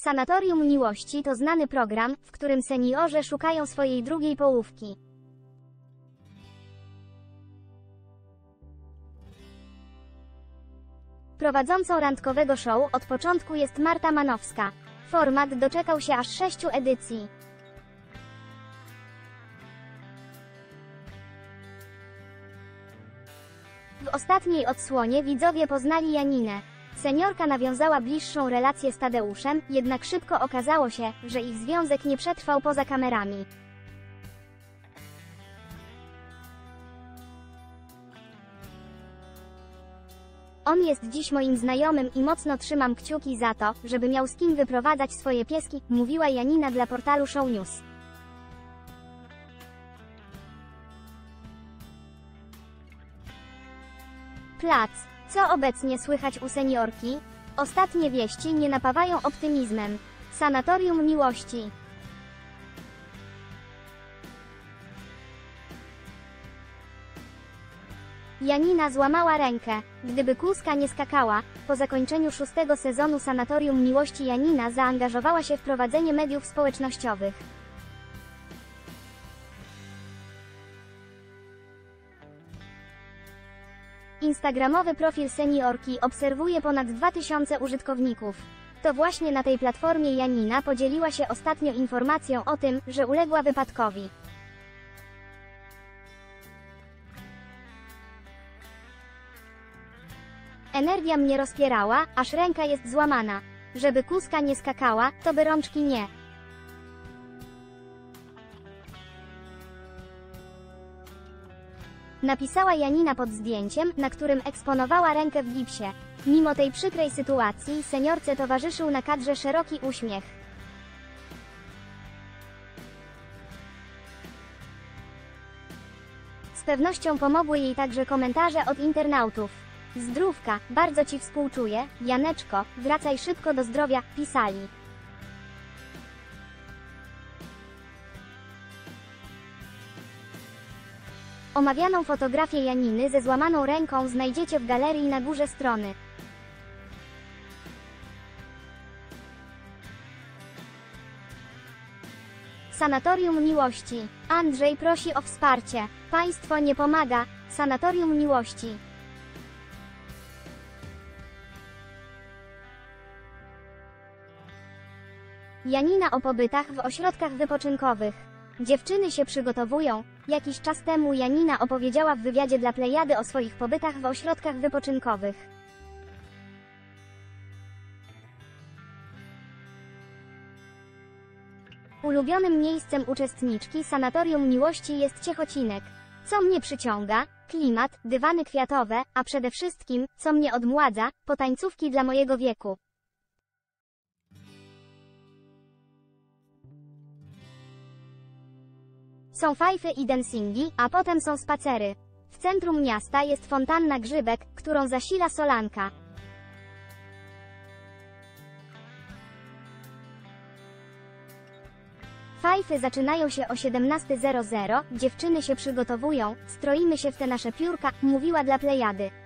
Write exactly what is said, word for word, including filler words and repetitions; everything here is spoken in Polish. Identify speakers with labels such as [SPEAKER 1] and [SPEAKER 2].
[SPEAKER 1] Sanatorium Miłości to znany program, w którym seniorzy szukają swojej drugiej połówki. Prowadzącą randkowego show od początku jest Marta Manowska. Format doczekał się aż sześciu edycji. W ostatniej odsłonie widzowie poznali Janinę. Seniorka nawiązała bliższą relację z Tadeuszem, jednak szybko okazało się, że ich związek nie przetrwał poza kamerami. On jest dziś moim znajomym i mocno trzymam kciuki za to, żeby miał z kim wyprowadzać swoje pieski, mówiła Janina dla portalu Show News. Plac. Co obecnie słychać u seniorki? Ostatnie wieści nie napawają optymizmem. Sanatorium Miłości. Janina złamała rękę. Gdyby kózka nie skakała, po zakończeniu szóstego sezonu Sanatorium Miłości Janina zaangażowała się w prowadzenie mediów społecznościowych. Instagramowy profil seniorki obserwuje ponad dwa tysiące użytkowników. To właśnie na tej platformie Janina podzieliła się ostatnio informacją o tym, że uległa wypadkowi. Energia mnie rozpierała, aż ręka jest złamana. Żeby kózka nie skakała, to by rączki nie. Napisała Janina pod zdjęciem, na którym eksponowała rękę w gipsie. Mimo tej przykrej sytuacji, seniorce towarzyszył na kadrze szeroki uśmiech. Z pewnością pomogły jej także komentarze od internautów. Zdrówka, bardzo ci współczuję, Janeczko, wracaj szybko do zdrowia, pisali. Omawianą fotografię Janiny ze złamaną ręką znajdziecie w galerii na górze strony. Sanatorium Miłości. Andrzej prosi o wsparcie. Państwo nie pomaga. Sanatorium Miłości. Janina o pobytach w ośrodkach wypoczynkowych. Dziewczyny się przygotowują. Jakiś czas temu Janina opowiedziała w wywiadzie dla Plejady o swoich pobytach w ośrodkach wypoczynkowych. Ulubionym miejscem uczestniczki Sanatorium Miłości jest Ciechocinek. Co mnie przyciąga? Klimat, dywany kwiatowe, a przede wszystkim, co mnie odmładza, potańcówki dla mojego wieku. Są fajfy i dancingi, a potem są spacery. W centrum miasta jest fontanna Grzybek, którą zasila solanka. Fajfy zaczynają się o siedemnasta zero zero, dziewczyny się przygotowują, stroimy się w te nasze piórka, mówiła dla Plejady.